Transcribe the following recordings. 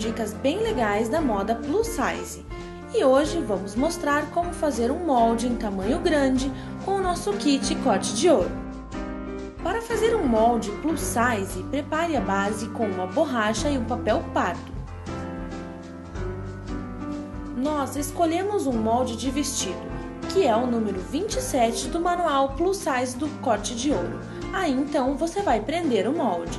dicas bem legais da moda plus size. E hoje vamos mostrar como fazer um molde em tamanho grande com o nosso kit corte de ouro. Para fazer um molde plus size, prepare a base com uma borracha e um papel pardo. Nós escolhemos um molde de vestido, que é o número 27 do manual plus size do corte de ouro. Aí então você vai prender o molde.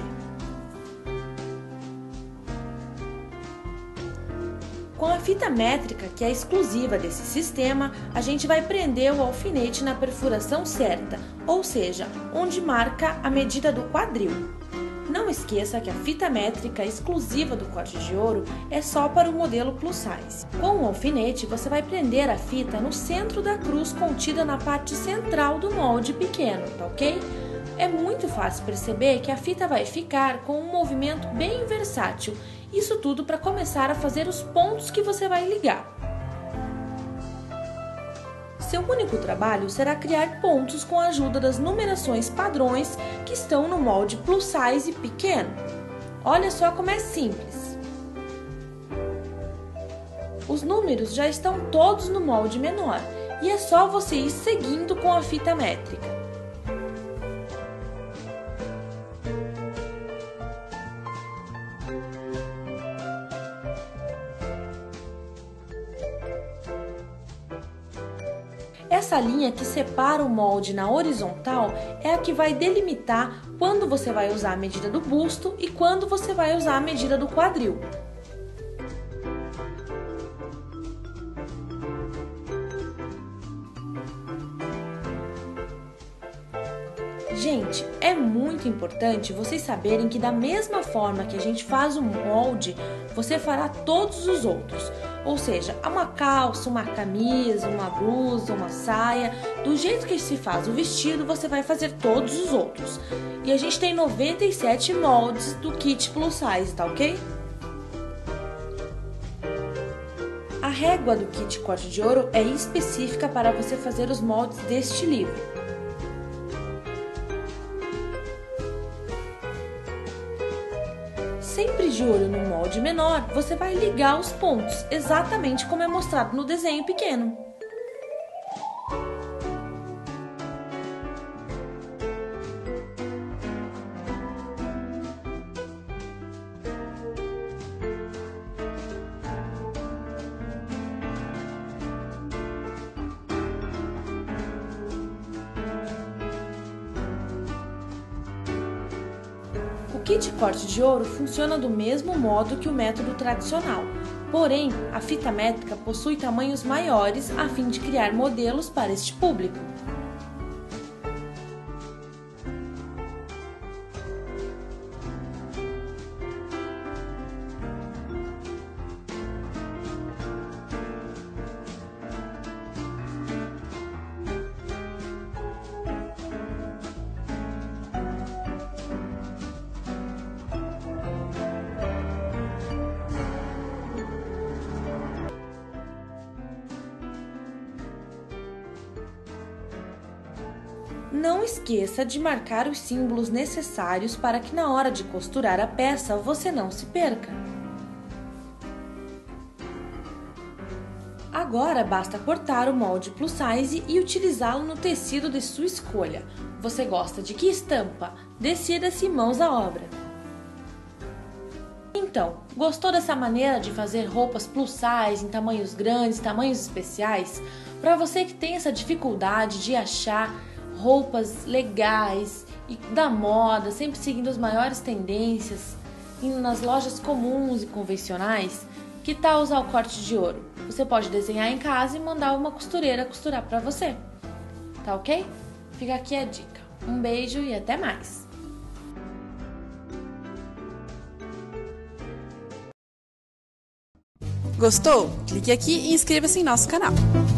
Com a fita métrica, que é exclusiva desse sistema, a gente vai prender o alfinete na perfuração certa, ou seja, onde marca a medida do quadril. Não esqueça que a fita métrica exclusiva do corte de ouro é só para o modelo plus size. Com o alfinete, você vai prender a fita no centro da cruz contida na parte central do molde pequeno, tá ok? É muito fácil perceber que a fita vai ficar com um movimento bem versátil. Isso tudo para começar a fazer os pontos que você vai ligar. Seu único trabalho será criar pontos com a ajuda das numerações padrões que estão no molde plus size pequeno. Olha só como é simples. Os números já estão todos no molde menor e é só você ir seguindo com a fita métrica. Essa linha que separa o molde na horizontal é a que vai delimitar quando você vai usar a medida do busto e quando você vai usar a medida do quadril. Gente, é muito importante vocês saberem que da mesma forma que a gente faz o molde, você fará todos os outros. Ou seja, uma calça, uma camisa, uma blusa, uma saia, do jeito que se faz o vestido, você vai fazer todos os outros. E a gente tem 97 moldes do kit plus size, tá ok? A régua do kit corte de ouro é específica para você fazer os moldes deste livro. Sempre de olho no molde menor, você vai ligar os pontos, exatamente como é mostrado no desenho pequeno. O kit corte de ouro funciona do mesmo modo que o método tradicional, porém, a fita métrica possui tamanhos maiores a fim de criar modelos para este público. Não esqueça de marcar os símbolos necessários para que na hora de costurar a peça você não se perca. Agora basta cortar o molde plus size e utilizá-lo no tecido de sua escolha. Você gosta de que estampa? Decida-se, mãos à obra! Então, gostou dessa maneira de fazer roupas plus size em tamanhos grandes, tamanhos especiais? Para você que tem essa dificuldade de achar roupas legais e da moda, sempre seguindo as maiores tendências, indo nas lojas comuns e convencionais, que tal usar o corte de ouro? Você pode desenhar em casa e mandar uma costureira costurar para você, tá ok? Fica aqui a dica. Um beijo e até mais! Gostou? Clique aqui e inscreva-se em nosso canal.